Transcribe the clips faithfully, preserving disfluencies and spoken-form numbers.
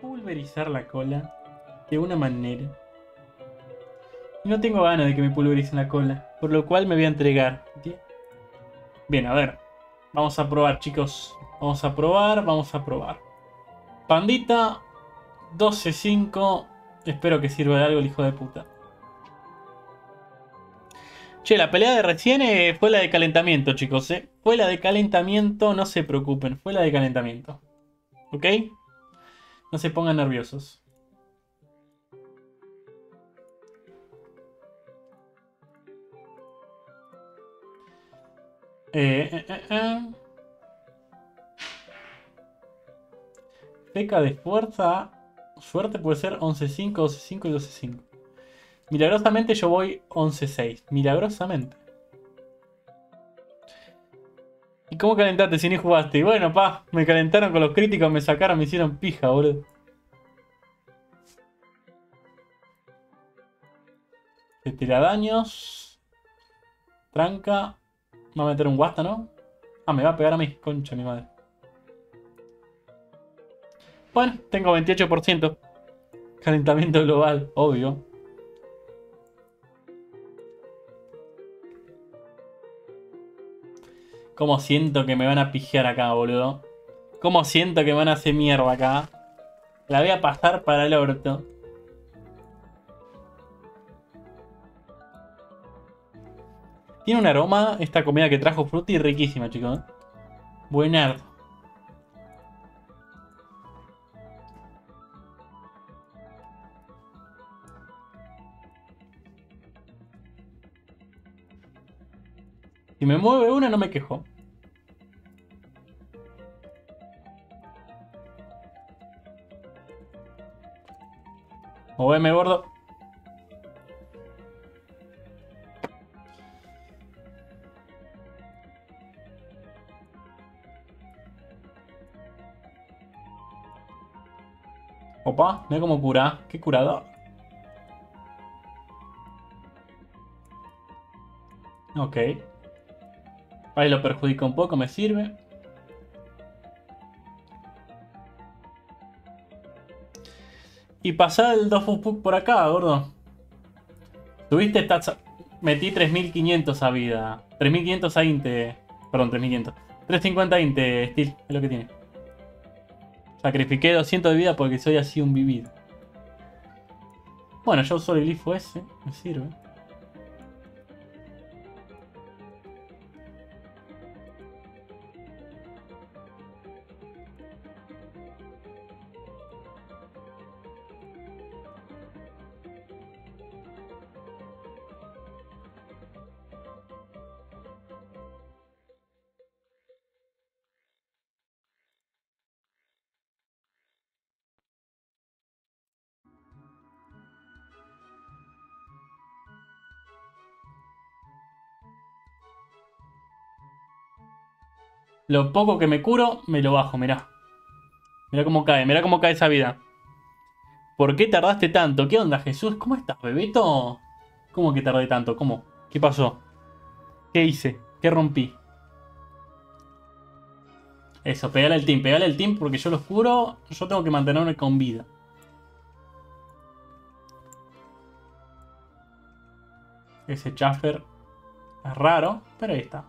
pulverizar la cola de una manera. Y no tengo ganas de que me pulvericen la cola, por lo cual me voy a entregar. Bien, a ver. Vamos a probar, chicos. Vamos a probar, vamos a probar. Pandita, doce cinco. Espero que sirva de algo el hijo de puta. Che, la pelea de recién eh, fue la de calentamiento, chicos, eh. Fue la de calentamiento, no se preocupen. Fue la de calentamiento. ¿Ok? No se pongan nerviosos. Eh, eh, eh, eh. Peca de fuerza. Suerte puede ser once cinco, doce cinco y doce cinco. Milagrosamente yo voy once seis. Milagrosamente. ¿Y cómo calentaste si ni jugaste? Y bueno, pa, me calentaron con los críticos, me sacaron, me hicieron pija, boludo. Te tira daños. Tranca. Me va a meter un guasta, ¿no? Ah, me va a pegar a mí, concha mi madre. Bueno, tengo veintiocho por ciento. Calentamiento global, obvio. ¿Cómo siento que me van a pijear acá, boludo? ¿Cómo siento que me van a hacer mierda acá? La voy a pasar para el orto. Tiene un aroma esta comida que trajo Fruity riquísima, chicos. Buenardo. Si me mueve una, no me quejo. Moveme, gordo. Opa, mira cómo cura. Qué curado. Ok. Ahí lo perjudica un poco, me sirve. Y pasá el Dofus por acá, gordo. Tuviste stats. Metí tres mil quinientos a vida. tres mil quinientos a Inte. Perdón, tres mil quinientos. trescientos cincuenta a Inte, Steel. Es lo que tiene. Sacrifiqué doscientos de vida porque soy así un vivido. Bueno, yo uso el glifo ese. Me sirve. Lo poco que me curo, me lo bajo, mirá. Mirá cómo cae, mirá cómo cae esa vida. ¿Por qué tardaste tanto? ¿Qué onda, Jesús? ¿Cómo estás, bebeto? ¿Cómo que tardé tanto? ¿Cómo? ¿Qué pasó? ¿Qué hice? ¿Qué rompí? Eso, pegale al team, pegale al team porque yo lo juro, yo tengo que mantenerme con vida. Ese chaffer es raro, pero ahí está.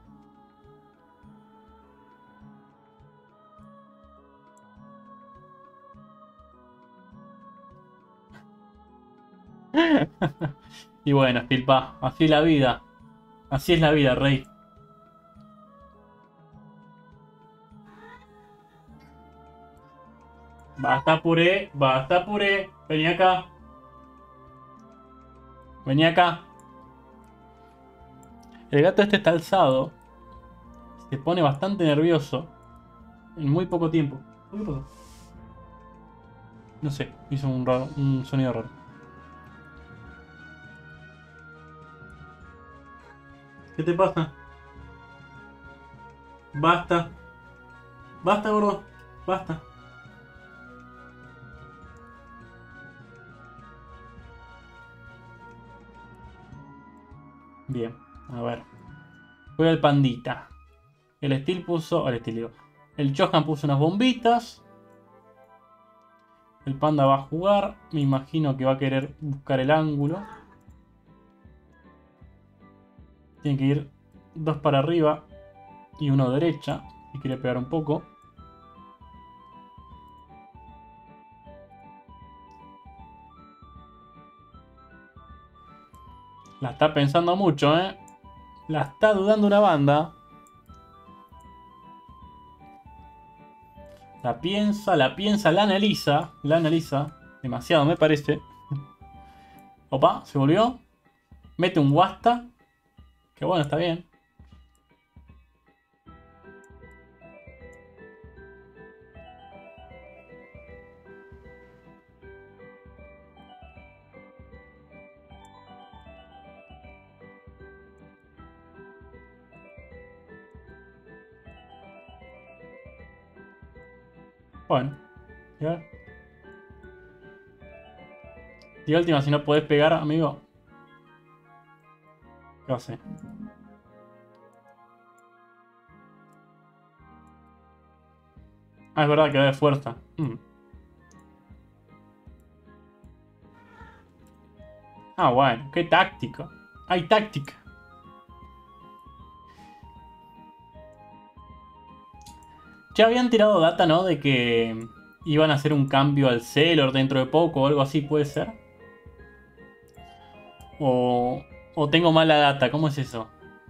Y bueno, Stilpa, así es la vida. Así es la vida, rey. Basta puré, basta puré. Vení acá. Vení acá. El gato este está alzado. Se pone bastante nervioso. En muy poco tiempo. ¿Qué pasó? No sé, hizo un, raro, un sonido raro. ¿Qué te pasa? Basta. Basta, gordo. Basta. Bien, a ver. Voy al pandita. El Steel puso... El Steel digo. El Johan puso unas bombitas. El panda va a jugar. Me imagino que va a querer buscar el ángulo. Tiene que ir dos para arriba y uno derecha. Y quiere pegar un poco. La está pensando mucho, ¿eh? La está dudando una banda. La piensa, la piensa, la analiza. La analiza. Demasiado, me parece. Opa, se volvió. Mete un Wasta. Que bueno, está bien. Bueno. Y a ver. Y última, si no podés pegar, amigo. ¿Qué va a hacer? Ah, es verdad que va de fuerza. Mm. Ah, bueno. Qué táctico. Hay táctica. Ya habían tirado data, ¿no? De que iban a hacer un cambio al Sailor dentro de poco o algo así, ¿puede ser? O, o tengo mala data, ¿cómo es eso?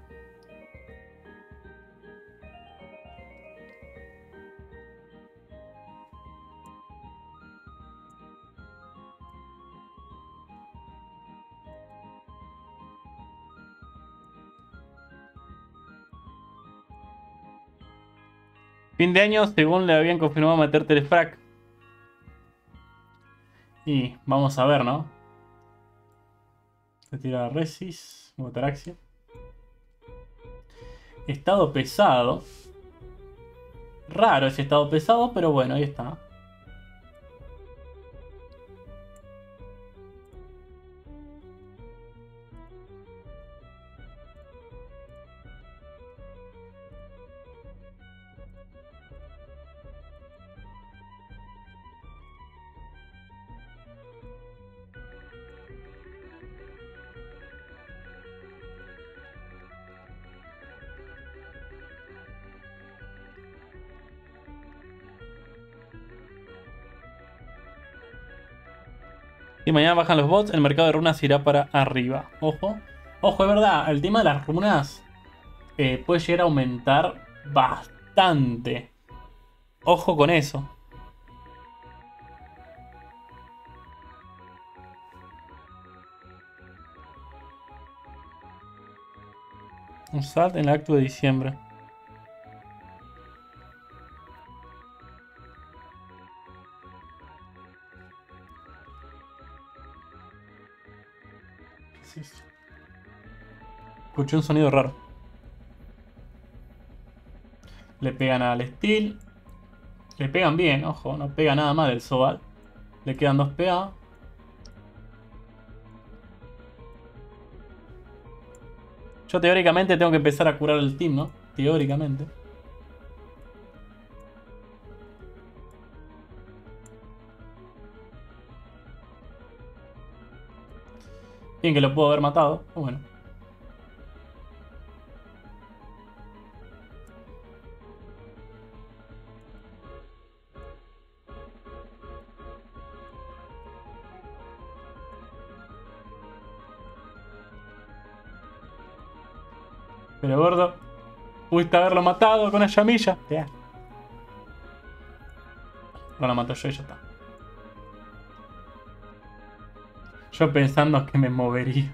Fin de año, según le habían confirmado meterte el frac. Y vamos a ver, ¿no? Se tira Resis, Motaraxia. Estado pesado. Raro ese estado pesado, pero bueno, ahí está. Si mañana bajan los bots, el mercado de runas irá para arriba. Ojo. Ojo, es verdad, el tema de las runas eh, puede llegar a aumentar bastante. Ojo con eso. Un salt en el acto de diciembre. ¿Qué es eso? Escuché un sonido raro. Le pegan al Steel. Le pegan bien, ojo, no pega nada mal el Sobal. Le quedan dos P A. Yo teóricamente tengo que empezar a curar el team, ¿no? Teóricamente. Bien que lo puedo haber matado. Bueno. Pero gordo, pudiste haberlo matado con la llamilla. Yeah. No lo mato yo y ya está. Yo pensando que me movería.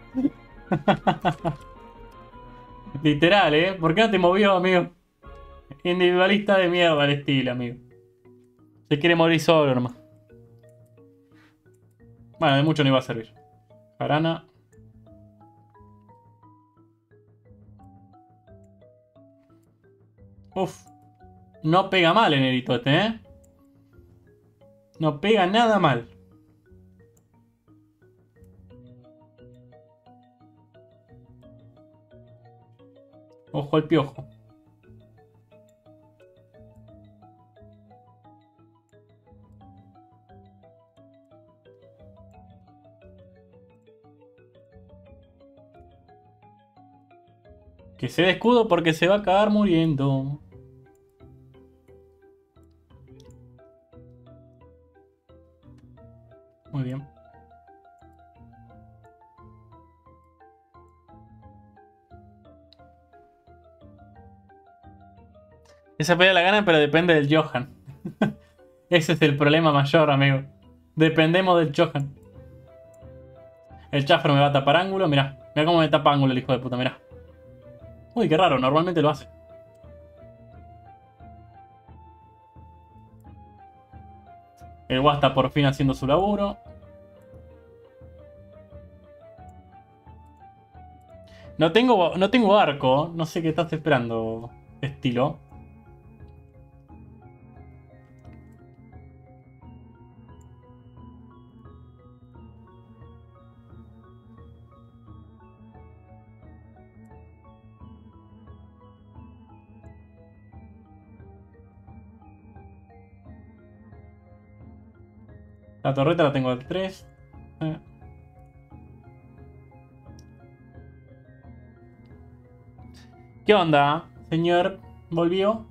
Literal, ¿eh? ¿Por qué no te movió, amigo? Individualista de mierda el estilo, amigo. Se quiere morir solo nomás. Bueno, de mucho no iba a servir. Jarana. Uf. No pega mal en el este, ¿eh? No pega nada mal. Ojo al piojo. Que se dé escudo porque se va a acabar muriendo. Muy bien. Esa pelea la ganan, pero depende del Johan. Ese es el problema mayor, amigo. Dependemos del Johan. El Chafro me va a tapar ángulo. Mirá, mirá cómo me tapa ángulo el hijo de puta, mirá. Uy, qué raro, normalmente lo hace. El Wasta por fin haciendo su laburo. No tengo, no tengo arco. No sé qué estás esperando, estilo. La torreta la tengo al tres. Eh. ¿Qué onda, señor? ¿Volvió?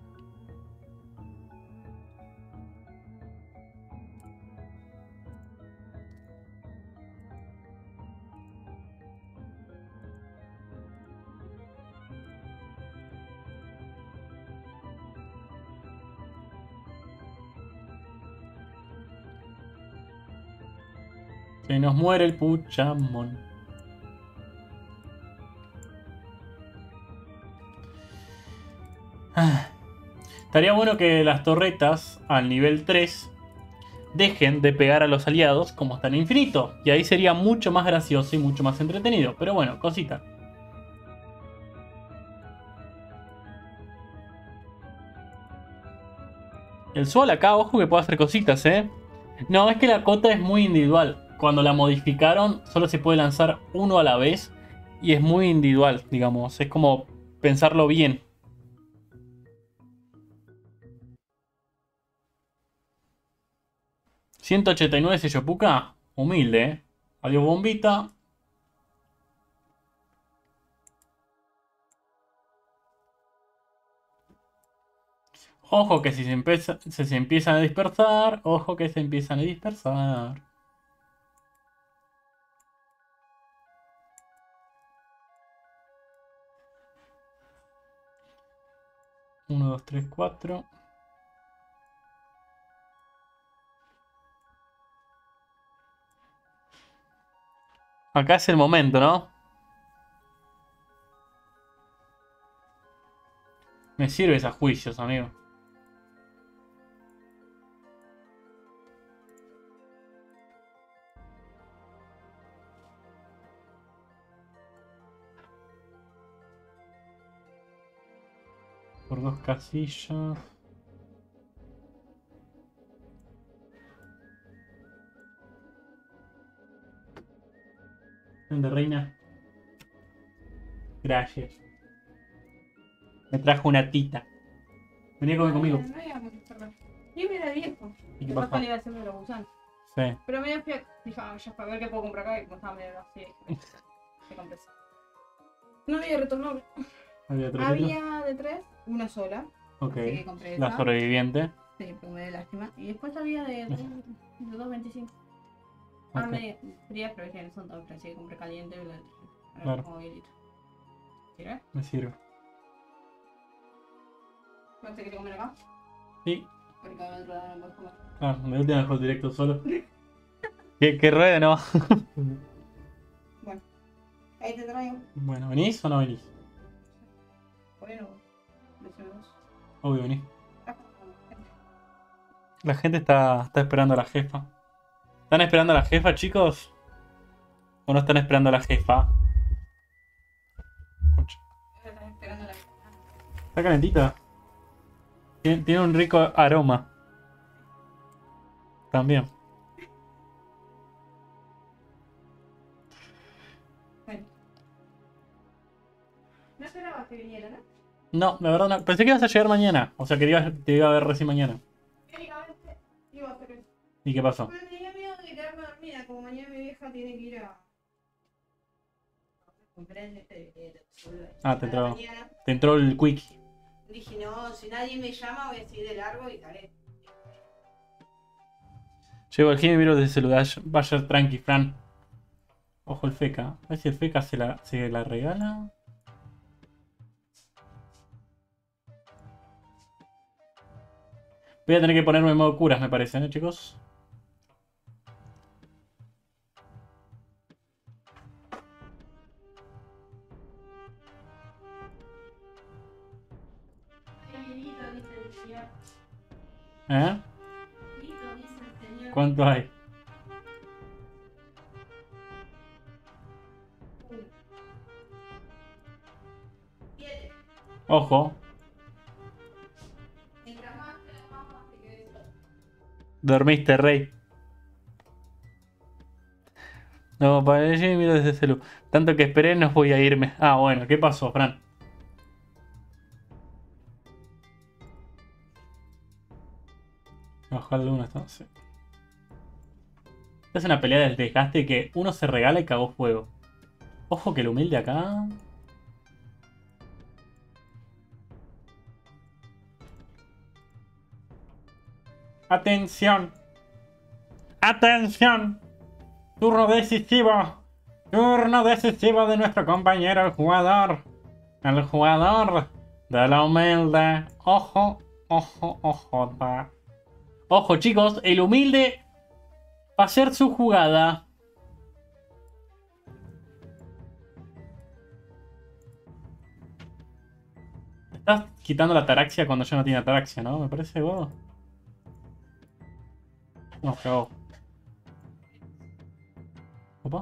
Se nos muere el Puchamón. Ah. Estaría bueno que las torretas al nivel tres dejen de pegar a los aliados como están en infinito. Y ahí sería mucho más gracioso y mucho más entretenido. Pero bueno, cosita. El sol acá, ojo que puede hacer cositas, ¿eh? No, es que la cota es muy individual. Cuando la modificaron, solo se puede lanzar uno a la vez. Y es muy individual, digamos. Es como pensarlo bien. ciento ochenta y nueve sello puca. Humilde, ¿eh? Adiós, bombita. Ojo que si se, empieza, se, se empiezan a dispersar. Ojo que se empiezan a dispersar. uno, dos, tres, cuatro. Acá es el momento, ¿no? Me sirves a juicios, amigo. Por dos casillas. ¿Dónde, reina? Gracias. Me trajo una tita. Venía a comer conmigo. No íbamos a cerrar. Yo era viejo. ¿Y qué Papá pasó? le iba haciendo los gusanos. Sí. Pero me fui a... Dije, ah, ya para ver qué puedo comprar acá. Y como estaba medio así, se compré. No había retornable. ¿Había otro Había de tres, una sola. Ok. Así que compré La esa. sobreviviente. Sí, pero me dio lástima. Y después había de, de, de dos veinticinco. Ah, Ok. medio frías, pero ya no son todas frías. Así que compré caliente y la dejé. Ahora Claro. como hielito. ¿Sirve? Me sirve. ¿No te quieres comer acá? Sí. Porque acá dentro no puedes comer. Ah, me última dejó el directo solo. que, que ruede, ¿no? Bueno, ahí te traigo. Bueno, ¿venís o no venís? Bueno, decime vos. Obvio, venís. La gente está, está esperando a la jefa. ¿Están esperando a la jefa, chicos? ¿O no están esperando a la jefa? Concha. Estás esperando la... Está calentita. Tiene, tiene un rico aroma. También. Bueno. No esperabas que viniera, ¿no? No, la verdad no. Pensé que ibas a llegar mañana. O sea que te iba, te iba a ver recién mañana. Técnicamente iba a hacer eso. ¿Y qué pasó? Pero tenía miedo de quedarme dormida, como mañana mi vieja tiene que ir a... cumpleaños este de de celular. Ah, te A la entró, mañana te entró el quickie. dije, no, si nadie me llama voy a seguir de largo y daré. Llego al gym y miro desde el celular. Vaya tranqui, Fran. Ojo el feca. A ver si el feca se la, se la regala. Voy a tener que ponerme en modo curas, me parece, ¿no, chicos? ¿Eh? ¿Cuánto hay? Siete. Ojo. Mientras más te la más más te quedes. Dormiste, rey. No, para allí miro desde el celu. Tanto que esperé, no voy a irme. Ah, bueno, ¿qué pasó, Fran? Bajar de una entonces. Esta es una pelea del desgaste que uno se regala y cagó fuego. Ojo que el humilde acá. Atención. Atención. Turno decisivo. Turno decisivo de nuestro compañero, el jugador. El jugador de la humilde. Ojo, ojo, ojo. Da. Ojo, chicos, el humilde va a hacer su jugada. Estás quitando la ataraxia cuando ya no tiene ataraxia, ¿no? Me parece, gordo. No, cagó. Opa.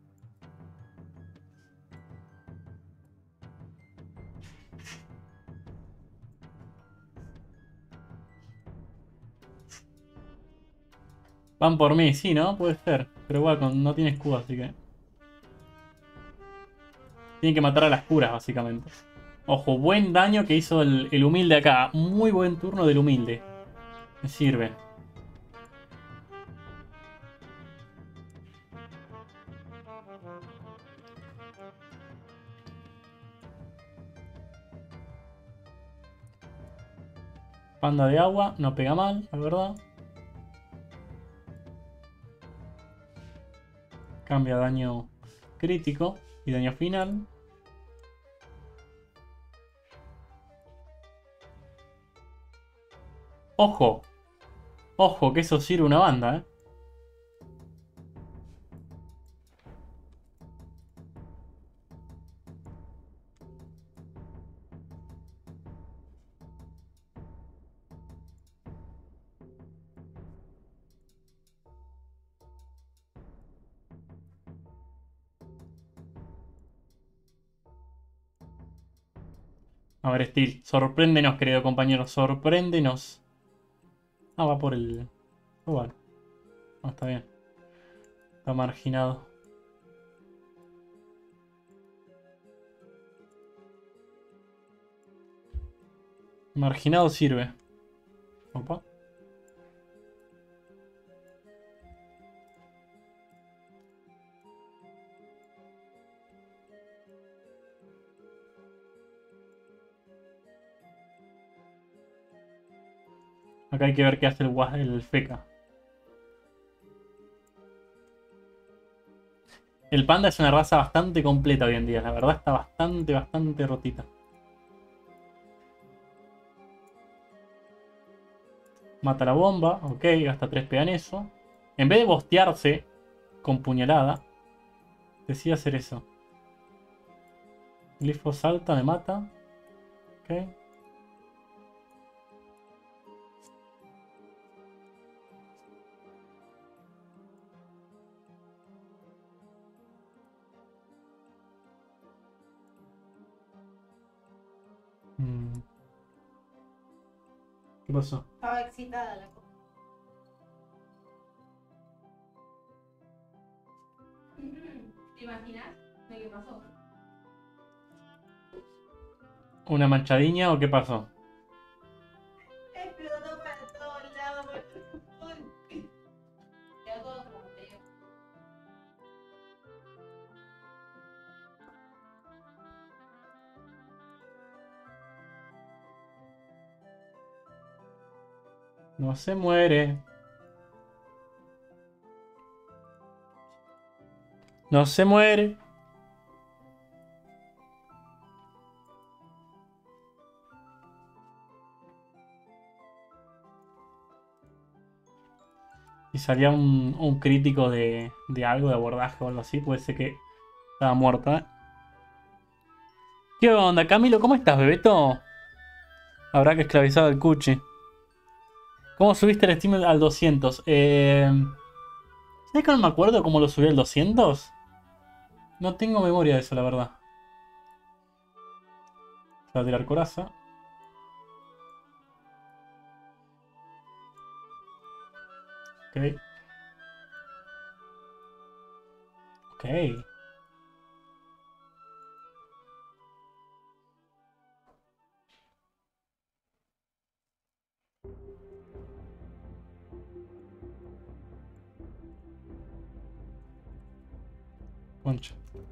Van por mí, sí, ¿no? Puede ser. Pero igual, con- no tiene escudo, así que... Tienen que matar a las curas, básicamente. Ojo, buen daño que hizo el, el humilde acá. Muy buen turno del humilde. Me sirve. Panda de agua, no pega mal, la verdad. Cambia daño crítico y daño final. Ojo. Ojo, que eso sirve una banda, ¿eh? A ver, Steel, sorpréndenos, querido compañero, sorpréndenos. Ah, va por el... Oh, vale. No, está bien. Está marginado. Marginado sirve. Opa. Acá hay que ver qué hace el, gua- el feca. El panda es una raza bastante completa hoy en día. La verdad está bastante, bastante rotita. Mata la bomba. Ok, gasta tres P A en eso. En vez de bostearse con puñalada, decide hacer eso. Glifo salta, me mata. Ok. Mm. ¿Qué pasó? Estaba excitada la cosa. ¿Te imaginas de qué pasó? ¿Una manchadiña o qué pasó? Explotó para todos lados. Por... Quedó todo como te digo. No se muere. No se muere. Si salía un, un crítico de, de algo, de abordaje o algo así, puede ser que estaba muerta. ¿Qué onda, Camilo? ¿Cómo estás, Bebeto? Habrá que esclavizar al Cuchi. ¿Cómo subiste el Steam al doscientos? Eh... ¿Sabes que no me acuerdo cómo lo subí al doscientos? No tengo memoria de eso, la verdad. Se va a tirar coraza. Ok. Ok. Concha.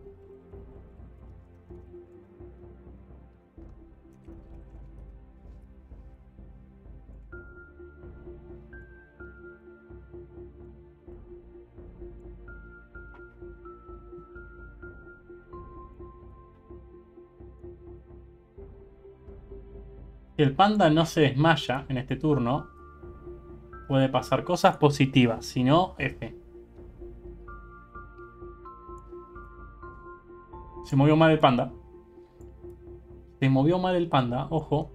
Si el panda no se desmaya en este turno, puede pasar cosas positivas. Si no, F. Se movió mal el panda. Se movió mal el panda, ojo.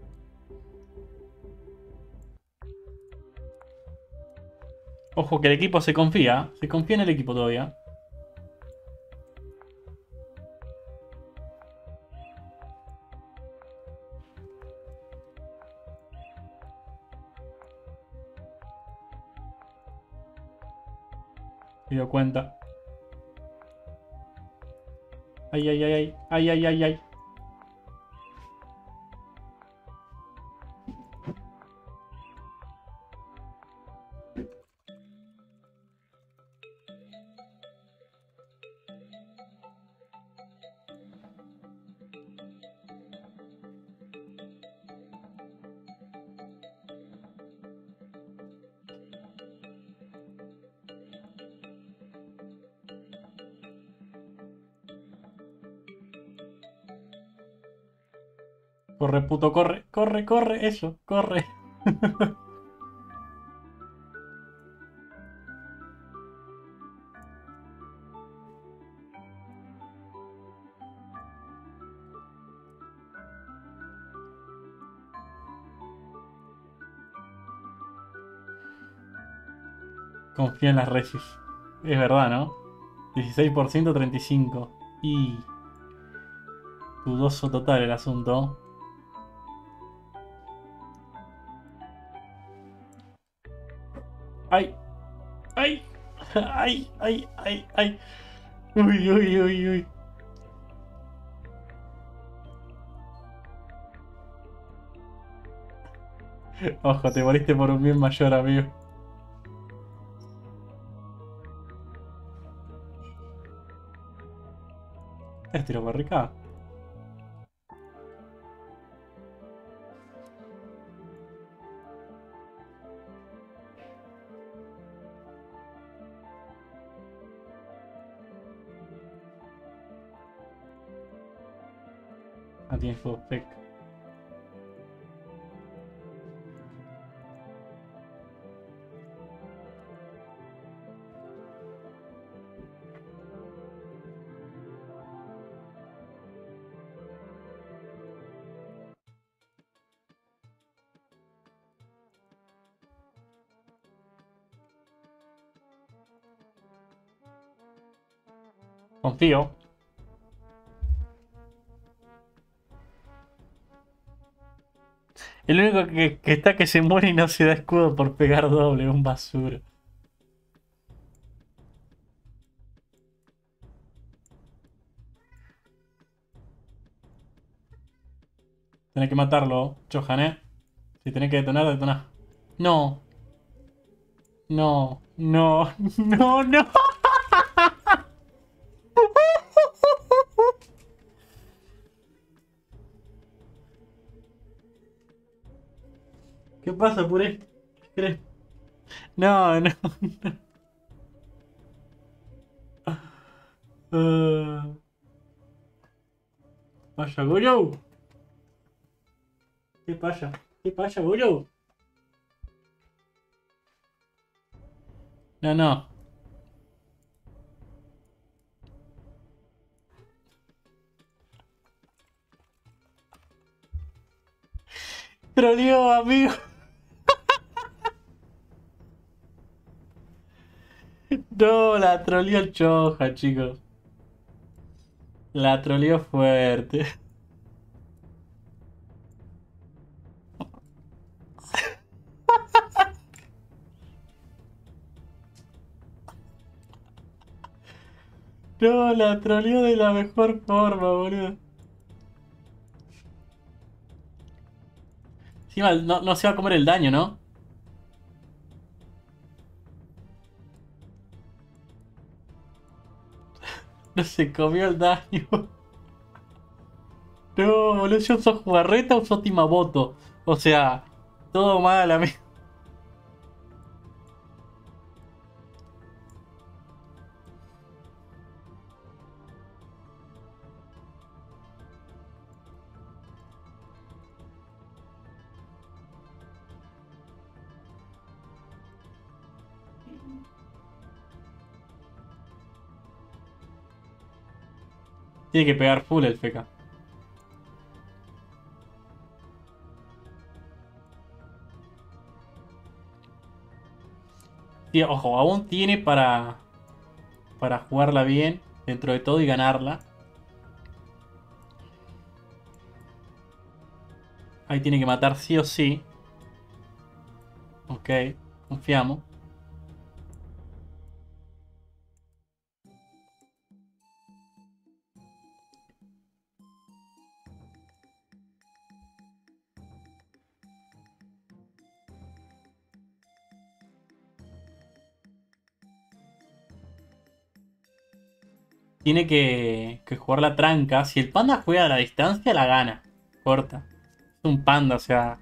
Ojo que el equipo se confía. Se confía en el equipo todavía. Se dio cuenta. Ay, ay, ay, ay. Ay, ay, ay, ay. Corre, puto, corre, corre, corre, eso, corre. Confía en las Regis. Es verdad, ¿no? dieciséis por ciento, treinta y cinco por ciento. Y... dudoso total el asunto. ¡Ay! ¡Ay! ¡Ay! ¡Ay! ¡Ay! ¡Ay! ¡Uy, uy, uy, uy! Ojo, te moriste por un bien mayor, amigo. Es tiro barrica. Ah, tiene fuego spec. Confío. El único que, que está que se muere y no se da escudo por pegar doble, un basura. Tenés que matarlo, Johan, ¿eh? Si tenés que detonar, detonás. No. No. No. No, no. ¿Qué pasa, Puré? ¿Querés? No, no. Uh, Vaya, Goyo. ¿Qué pasa? ¿Qué pasa, Goyo? No, no. Troleó, amigo. No, la troleó el Choja, chicos. La troleó fuerte. No, la troleó de la mejor forma, boludo. Encima no, no se va a comer el daño, ¿no? No se comió el daño. No, boludo, yo uso jugarreta o uso timaboto. O sea, todo mal, amigo. Tiene que pegar full el feca. Sí, ojo, aún tiene para, para jugarla bien dentro de todo y ganarla. Ahí tiene que matar sí o sí. Ok, confiamos. Tiene que, que jugar la tranca. Si el panda juega a la distancia, la gana. Corta. Es un panda, o sea.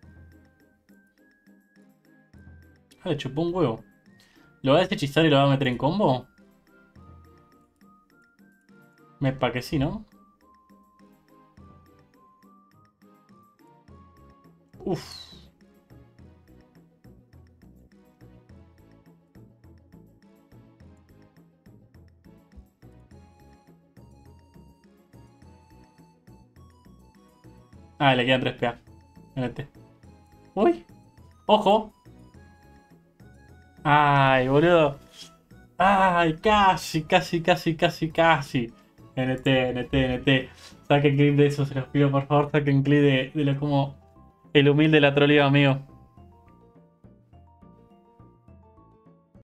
Ah, le chupó un huevo. ¿Lo va a deshechizar y lo va a meter en combo? Me pa' que sí, ¿no? Uff. Ah, le quedan tres P A. Mete. Uy. Ojo. Ay, boludo. Ay, casi, casi, casi, casi, casi. N T, N T, N T. Saquen clip de eso, se los pido por favor. Saquen clip de, de lo como el humilde la troleo, amigo.